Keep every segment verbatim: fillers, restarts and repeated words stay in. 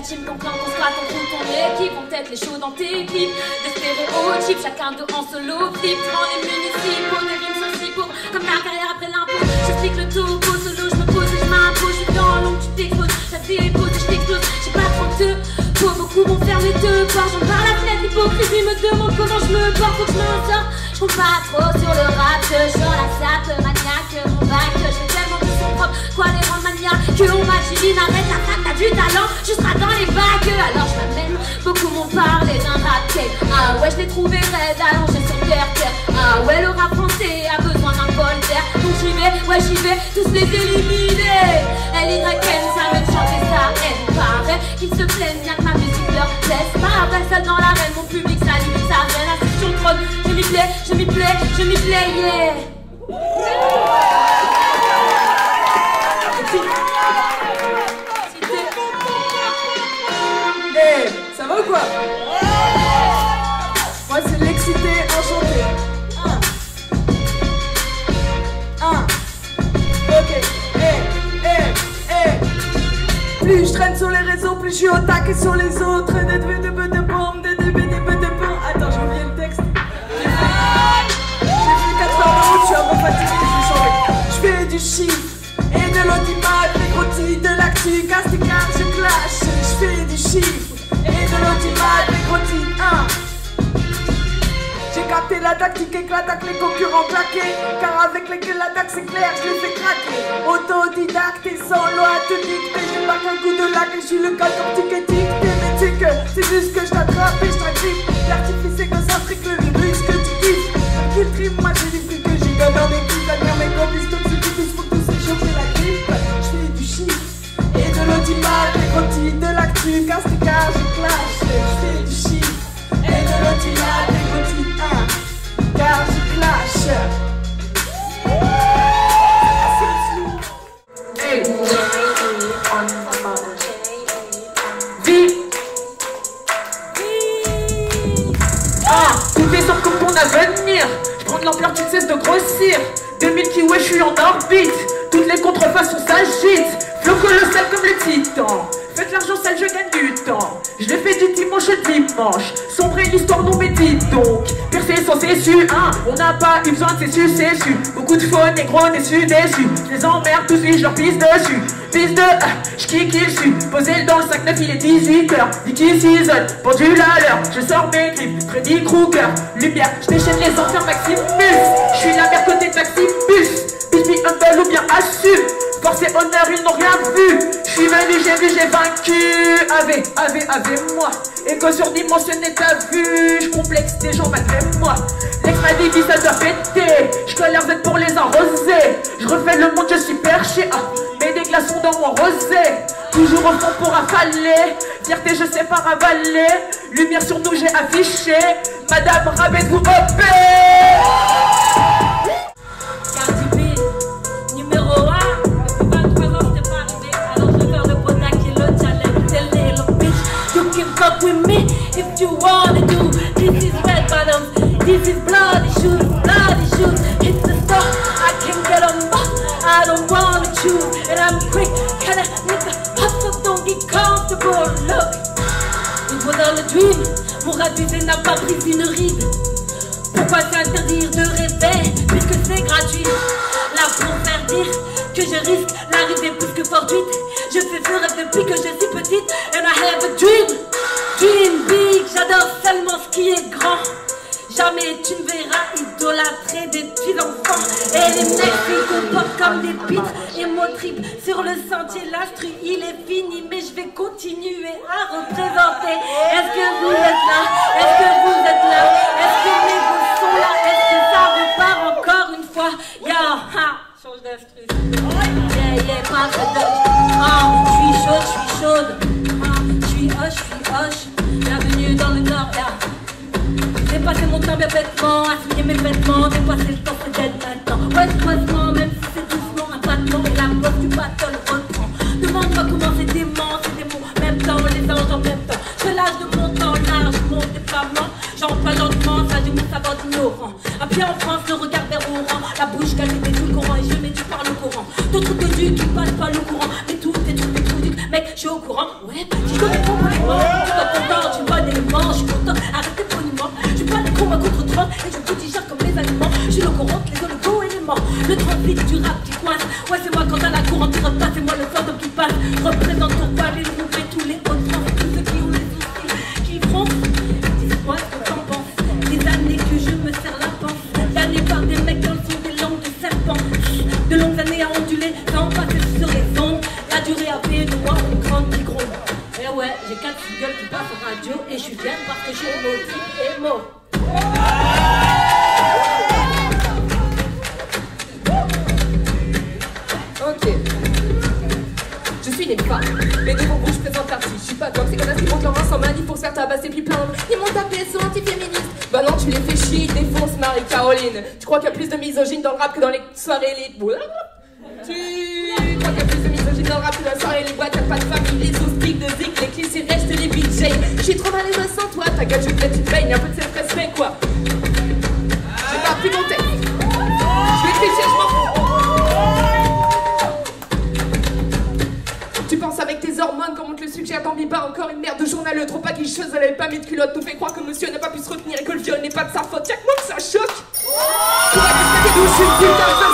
team, ton plan, ton squat, ton crew, ton équipe. On tête les shows dans tes clips. Des stéréotypes, chacun de en solo flip. Prends les municipaux, des rimes sont si pauvres comme ma carrière après l'impôt. J'explique le topo, solo, je me pose et je m'impose. Je suis dans l'ombre, tu t'exposes. La vie est posée, je t'explose. J'ai pas trop de peau, beaucoup vont faire les deux portes. J'en parle la fenêtre, l'hypocrisie me demande comment je me porte. Faut que je m'en sorte. Je compte pas trop sur le rap, sur la sape, maniaque, mon bac. Je fais tellement de son propre, quoi les rendre maniaques. Que on m'imagine, arrête la frappe, t'as du talent, tu seras dans les bacs. Alors je m'amène, beaucoup m'ont parlé d'un rap tape. Ah ouais, je l'ai trouvé raide, allongé sur terre, terre. Ah ouais, le rap français a besoin d'un bol d'air. Donc j'y vais, ouais j'y vais, tous les éliminer. L Y N, ça veut chanter sa haine. Paraît qu'ils se plaignent bien que ma musique leur plaise. Pas vrai, seul dans l'arène, mon public s'allume, ça vient assis sur le trône. Je m'y plais, je m'y plais, je m'y plais, yeah. Hey, ça va ou quoi? Moi c'est l'excité enchanté. Un. Un. Ok. Hey, hey, hey. Plus je traîne sur les réseaux, plus je suis au taquet sur les autres. Des deux de peu de bombe, des deux de peu de pont. Attends, j'ai oublié le texte. J'ai fait quatre heures de route, je suis un peu fatigué, je vais changer. Je fais du chiffre et de l'audimat, des gros titres, de l'actu, casse tes cartes, je clash. Je fais du chiffre et de l'audimat, des gros titres, hein. J'ai capté la tactique et que l'attaque les concurrents claqués. Car avec lesquels l'attaque c'est clair, je les fais craquer. Autodidacte et sans loi te dicter. J'ai pas qu'un coup de lac et je suis le gars comme tic et tic. Mais tu sais que c'est juste que je t'attrape et je t'agrippe. L'artifice c'est que ça frique le virus que tu kiffes. Qui trip, moi j'ai des trucs que j'y donne dans des culs. Admire mes copies, comme si tu tous pour tous échauffer la grippe. Je fais du chiffre et de l'audimat, des gros titres, de l'actu, casse tes cartes, je clash. Je fais du chiffre et de l'audimat, des gros titres, hein. Car je clash. Hey. Vie. Ah, tout est sur comme ton avenir. Je prends de l'ampleur, tu ne cesses de grossir. deux mille qui ouais, je suis en orbite. Toutes les contrefaçons s'agitent. Flow colossal comme le titan. Faites l'argent sale, je gagne du temps. Je l'ai fait du dimanche au dimanche. Sombrer l'histoire, non mais dites donc. Percer sans cessu, hein. On n'a pas eu besoin de cessu, c'est su. Beaucoup de faux négros déçus, déçus. Je les emmerde tous, oui, je leur pisse dessus. Pisse de, ah, je kick il su. Posé dans le cinq neuf, il est dix-huit heures. Vicky Season, pendule à l'heure. Je sors mes griffes, Freddy Krueger. Lumière, je déchaîne les enfers Maximus. Je suis la mère côté de Maximus. Bitch me humble ou bien assume. Force et honneur, ils n'ont rien vu. Je suis venu, j'ai vu, j'ai vaincu. Ave, ave, ave moi. Écho surdimensionné, t'as vu. Je complexe des gens malgré moi. L'ex m'a dit, ça doit péter. Je colle l'air pour les arroser. Je refais le monde, je suis perché. Ah, mets des glaçons dans mon rosé. Toujours au fond pour avaler. Fierté, je sais pas ravaler. Lumière sur nous, j'ai affiché. Madame, rabais-vous O P. With me, if you wanna do. This is red bottoms, this is bloody shoes, bloody shoes. Hit the store, I can get on board. I don't wanna choose, and I'm quick. Can I make a hustle, don't get comfortable. Look, it was all a dream. Mon radisé n'a pas pris une ride. Pourquoi s'interdire de rêver, puisque c'est gratuit? Là pour faire dire que je risque l'arrivée plus que fortuite. Je fais ce rêve depuis que je suis petite, and I have a dream. Dream big, j'adore seulement ce qui est grand. Jamais tu ne verras idolâtrer des petits enfants. Et les mecs ils comportent comme des pitres. Et mon trip sur le sentier l'instru il est fini. Mais je vais continuer à représenter. Est-ce que vous êtes là? Est-ce que vous êtes là? Est-ce que mes goûts sont là? Est-ce que ça repart encore une fois? Yo, ha, change d'instru. Yeah, yeah, pas de ah, je suis chaude, je suis chaude. Je suis hoche, je suis hoche. Bienvenue dans le Nord, yeah. J'ai passé mon temps bien bêtement à signer mes vêtements. Dépasser le temps, c'est d'être maintenant. Ouais, stressement, même si c'est doucement un battement. Et la bosse du battle reprend. Demande-moi comment c'est dément, c'est des mots. Même temps, les anges en même temps. Je lâche de mon temps large, mon déploiement. J'emploie lentement, ça démontre sa bande ignorant. Un pied en France, le regard vers Oran. La bouche cachée des tout le courant. Et je mets du par le courant. D'autres que du qui passent pas le courant. Mais tout est tout, est tout, mec, je suis au courant. Ouais, si je connais ton Je suis le courant, les go éléments. Le transit du rap qui coince. Ouais, c'est moi quand à la cour qui repasse. C'est moi le fantôme qui passe. Représente ton palais, le et tous les Hauts-de-France. Tous ceux qui ont les soucis, qui froncent. Dis-moi ce que t'en penses. Des années que je me serre la panse. L'année par des mecs dans le son des langues de serpent. De longues années à onduler, sans passer sur les ondes. La durée a fait de moi une grande qui gronde. Et ouais, j'ai quatre singles qui passent en radio. Et je suis fière parce que j'ai le mot trip et mot. Ok. Je suis une femme, mais devant vous je présente l'artiste. Je suis pas comme ces connasses qui montent leur main sans manif pour se faire tabasser puis plaindre. Ils m'ont tapé, sont anti-féministes. Bah non, tu les fais chier, ils défoncent Marie-Caroline. Tu crois qu'il y a plus de misogynes dans le rap que dans les soirées élites? Tu crois qu'il y a plus de misogynes dans le rap que dans les soirées élites? T'as pas de famille, les hosties de zik, les clichés restent les B J. Je suis trop malheureuse sans toi, ta gueule, je te tu te baignes, un peu de self-respect quoi. J'ai pas pris mon texte. Je vais tricher, je m'en fous. Tu penses avec tes hormones, comme on te le suggère, t'en vis pas encore une merde de journaleux, trop pas guicheuse, elle avait pas mis de culotte, nous fait croire que monsieur n'a pas pu se retenir et que le viol n'est pas de sa faute, y'a que moi que ça choque. Pourrais discuter d'où je suis une putain de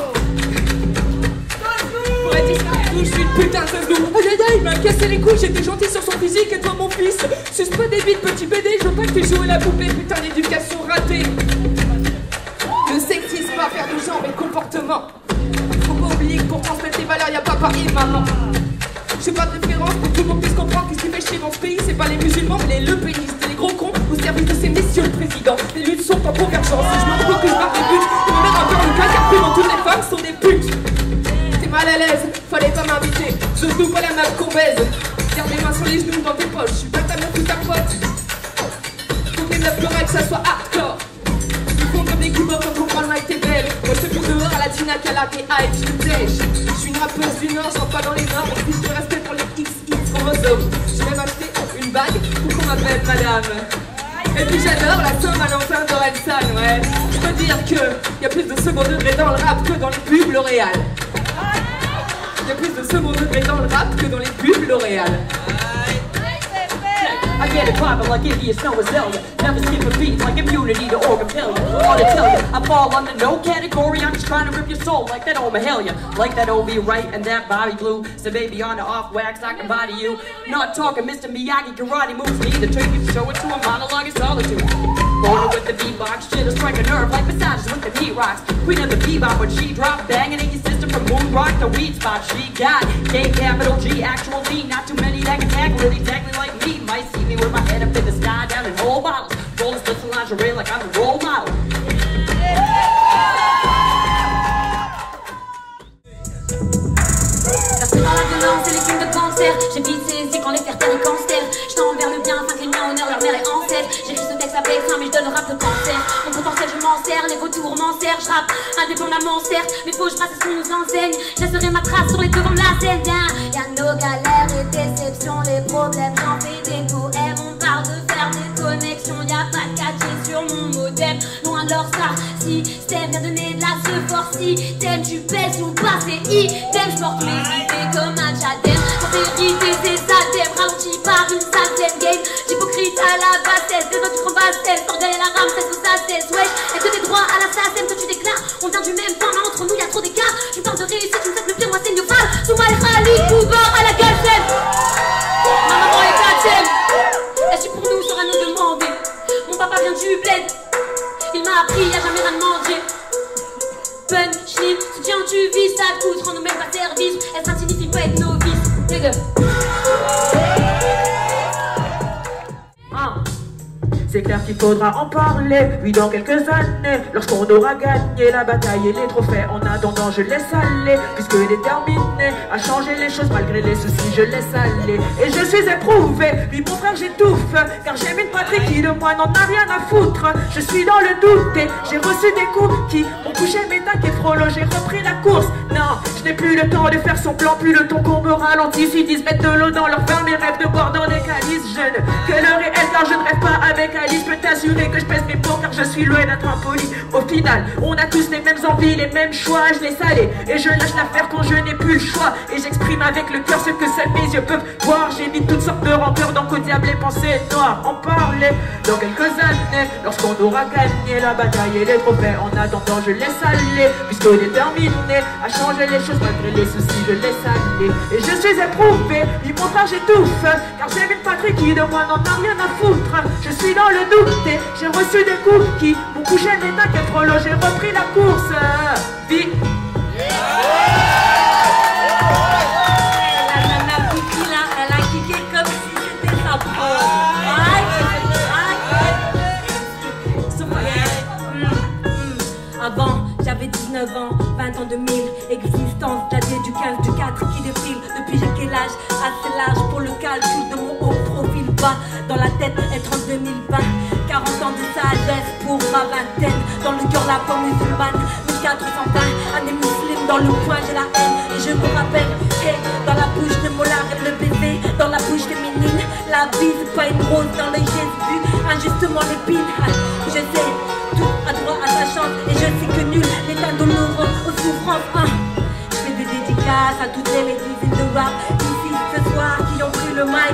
zazou. Pourrais discuter d'où je suis une putain de zazou. Aïe aïe aïe, il m'a cassé les couilles, j'étais gentil sur son physique et toi mon fils. Suce pas des bites, petit B D, je veux pas que tu joues la poupée, putain d'éducation ratée. Le sexisme va faire de genre et comportement. Faut pas oublier que pour transmettre tes valeurs, y'a pas papa et maman. J'ai pas de référence pour que tout le monde puisse comprendre qu'est-ce qui fait chier dans ce pays. C'est pas les musulmans mais les lepénistes et les gros cons au service de ces messieurs le président. Les luttes sont en convergence et je me rends compte que je marque des buts. Et me mettre encore le cas car plus dans toutes les femmes sont des putes. T'es mal à l'aise, fallait pas m'inviter. Je joue pas la meuf qu'on baise. Garde les mains sur les genoux dans tes poches. Je suis pas ta meuf ou ta pote. Faut que les meufs pleurent que ça soit hardcore. Ils font comme des cubos quand on prend le mic t'es belle. Moi je te plus dehors à la Tina Kala t'es hype, je te dèche. Je suis une rappeuse du Nord, j'entre pas dans les normes. Et puis je te respecte pour les X X chromosomes. J'ai même acheté une bague pour qu'on m'appelle madame. Et puis j'adore la Saint-Valentin d'Orelsan, ouais. Je peux dire que y a plus de second degré dans le rap que dans les pubs L'Oréal. Y a plus de second degré dans le rap que dans les pubs L'Oréal. I get it poppin' like Iggy or Snow or Zelda. Never skip a beat like immunity to organ failure. Ought to tell you, I fall under no category. I'm just trying to rip your soul like that old Mahalia. Like that old V right and that Bobby Blue. So baby on the off wax, I can body you. Not talking Mister Miyagi karate moves. Need to take it, show it to a monologue in solitude. Rolling with the beatbox, shit'll strike a nerve like massages with the heat rocks. Queen of the bebop when she drop, banging in your system from moon rock to weed spot. She got K capital G, actual V. Not too many that can tackle it exactly like me. Might see me with my head up in the sky, down in whole bottles. Rolling slips and lingerie like I'm the role model. Versé dans la violence et les crimes de cancer. J'ai vissé, c'est quand les faire taire les cancers. Je tends vers le bien afin que les miens honorent leur mère et ancêtre. J'écris ce texte avec faim mais je donne le rap de cancer. Mon potentiel je m'en sers, les vautours m'en servent. Je rappe indépendamment certes, mais faut que je fasse ce qu'on nous enseigne. Je laisserai ma trace sur les devants de la scène. Y'a nos galères et déceptions, les problèmes j'en fais des poèmes. On parle de faire des connexions, y'a pas de quatre G sur mon modem. Loin de leur star système, bien donner de la ce force. Si t'aimes tu pèses, si on passe et idem. J'porte mes idées comme un diadème. En vérité c'est ça t'aimes, ralenti par une certaine game. J'hypocrite à la bassesse, des autres tu combats cesse. Sors derrière la rame, fesse ou sa cesse. Wesh, y'a que des droits à la sacème que tu déclares. On vient du même temps mais entre nous y'a trop d'écart. Tu parles de réussite, tu me fais le pire, moi c'est Néophal. Sous moi el Khalid, couvert à la galsème. Ma maman est quatrième. Est-ce que pour nous sera nous demander. Mon papa vient du bled. Il m'a appris à jamais rien demander. Punchline, soutien tu vis, ça te coûte, rends-nous même pas service. Être un signifie pas être novice. Les deux. Ah. C'est clair qu'il faudra en parler, oui dans quelques années, lorsqu'on aura gagné la bataille et les trophées. En attendant je laisse aller, puisque déterminé à changer les choses malgré les soucis, je laisse aller. Et je suis éprouvé, lui mon frère j'étouffe, car j'aime une patrie qui de moi n'en a rien à foutre. Je suis dans le doute et j'ai reçu des coups qui ont couché mes tacs et frollo, j'ai repris la course. Non, je n'ai plus le temps de faire son plan, plus le temps qu'on me ralentisse. Ils disent mettre de l'eau dans leur vin, mes rêves de boire dans des calices. Je ne que le réel car je ne rêve pas avec réaliste peut t'assurer que je pèse mes mots car je suis loin d'être impoli. Au final, on a tous les mêmes envies, les mêmes choix, je les salé et je lâche l'affaire quand je n'ai plus le choix. Et j'exprime avec le cœur ce que seuls mes yeux peuvent voir. J'ai mis toutes sortes de rancœurs dans qu'au diable les pensées noires. En parler dans quelques années, lorsqu'on aura gagné la bataille et les trophées. En attendant, je laisse aller, puisque déterminé à changer les choses malgré les soucis, je laisse aller. Et je suis éprouvé, ils montrent pas j'étouffe, car j'ai une patrie qui de moi n'en a rien à foutre. Je suis dans le doute et j'ai reçu des coups qui m'ont couché, mais t'inquiète trop long, j'ai repris la course. Vie. La nana Kiki là, elle a kické comme si c'était sa pro. Avant, j'avais dix-neuf ans, vingt ans de mille existence datée du quinze du quatre qui défile. Depuis j'ai quel âge? Assez large pour le calcul de mon haut profil bas. Dans la tête, être en deux mille vingt, quarante ans de sagesse pour ma vingtaine. Dans le cœur, la foi musulmane, mille quatre cent vingt, année musulmane, dans le coin j'ai la haine. Et je me rappelle, hey, dans la bouche de Mollard et le bébé, dans la bouche féminine, la vie c'est pas une rose dans les Jésus, injustement l'épine. Je sais, tout a droit à sa chance et je sais que nul n'est indolore aux souffrances. Hein. Je fais des dédicaces à toutes les ladies in the rap ici ce soir qui ont pris le mic.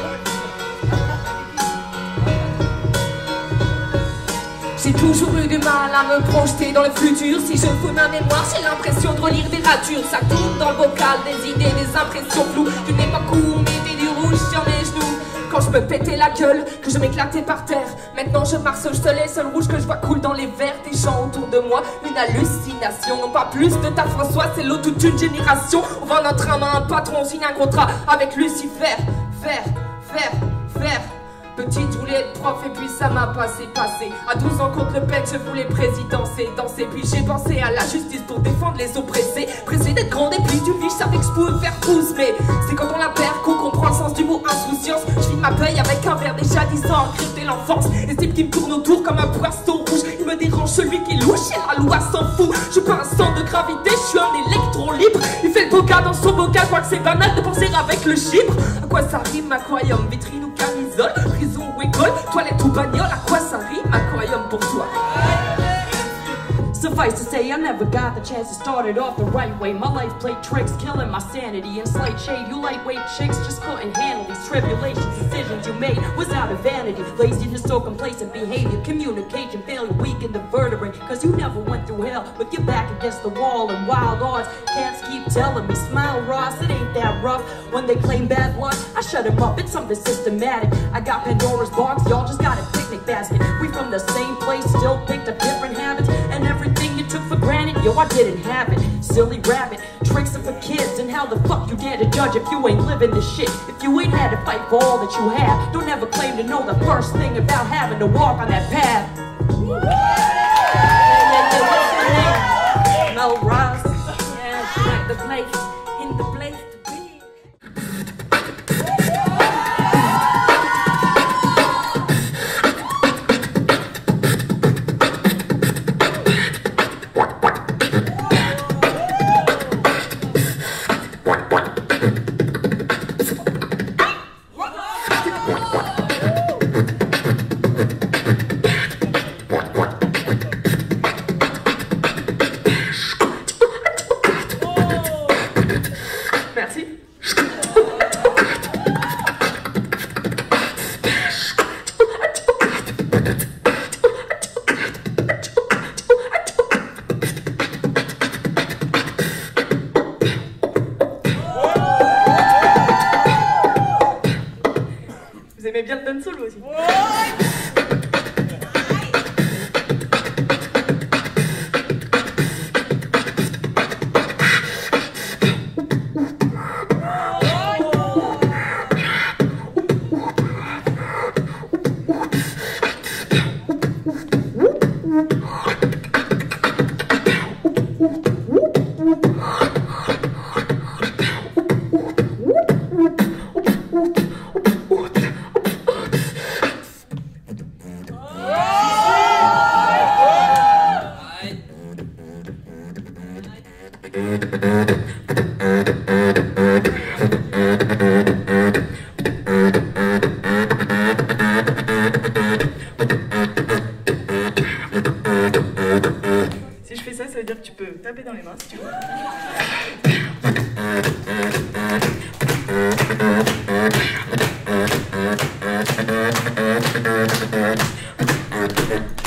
J'ai toujours eu du mal à me projeter dans le futur. Si je fous ma mémoire, j'ai l'impression de relire des ratures. Ça tourne dans le bocal, des idées, des impressions floues. D'une époque où on mettait du rouge sur mes genoux. Quand je me pétais la gueule, que je m'éclatais par terre. Maintenant je marche au soleil, seul rouge que je vois coule dans les verres des gens autour de moi. Une hallucination, non pas plus de ta François, c'est l'eau toute une génération. On vend notre âme à un patron, on signe un contrat avec Lucifer. Faire, faire, faire. Petite, je voulais être prof et puis ça m'a passé, passé. À douze ans contre le pet, je voulais présidencer, danser. Puis j'ai pensé à la justice pour défendre les oppressés. Pressé d'être grande et puis du vie, je savais que je pouvais faire pouce. Mais c'est quand on la perd qu'on comprend le sens du mot insouciance. Je vis ma paye avec un verre déjà disant encrypter l'enfance. Les types qui me tournent autour comme un poisson rouge. Il me dérange celui qui louche et la loi s'en fout. Je suis pas un centre de gravité, je suis un électron libre. Il fait le boca dans son bocal, crois que c'est banal de penser avec le chibre. À quoi ça rime, aquarium, vitrine ou camisole, prison ou école, toilette ou bagnole, à quoi ça rime, aquarium pour toi? Suffice to say, I never got the chance to start it off the right way. My life played tricks, killing my sanity and slight shade. You lightweight chicks just couldn't handle these tribulations. Decisions you made was out of vanity, laziness or complacent behavior, communication failure, weak in the vertebrae. Cause you never went through hell, but you're back against the wall and wild odds. Cats keep telling me, smile Ross, it ain't that rough. When they claim bad luck, I shut them up, it's something systematic. I got Pandora's box, y'all just got a picnic basket. We from the same place, still picked up different habits. And everything you took for granted, yo, I didn't have it. Silly rabbit, tricks are for kids. And how the fuck you dare to judge if you ain't living this shit? If you ain't had to fight for all that you have, don't ever claim to know the first thing about having to walk on that path. Yeah, yeah, yeah, what's your name? Mel Ross. Yeah, she like the place, in the place to be. Vous aimez bien le dance solo aussi. Si je fais ça, ça veut dire que tu peux taper dans les mains si tu veux.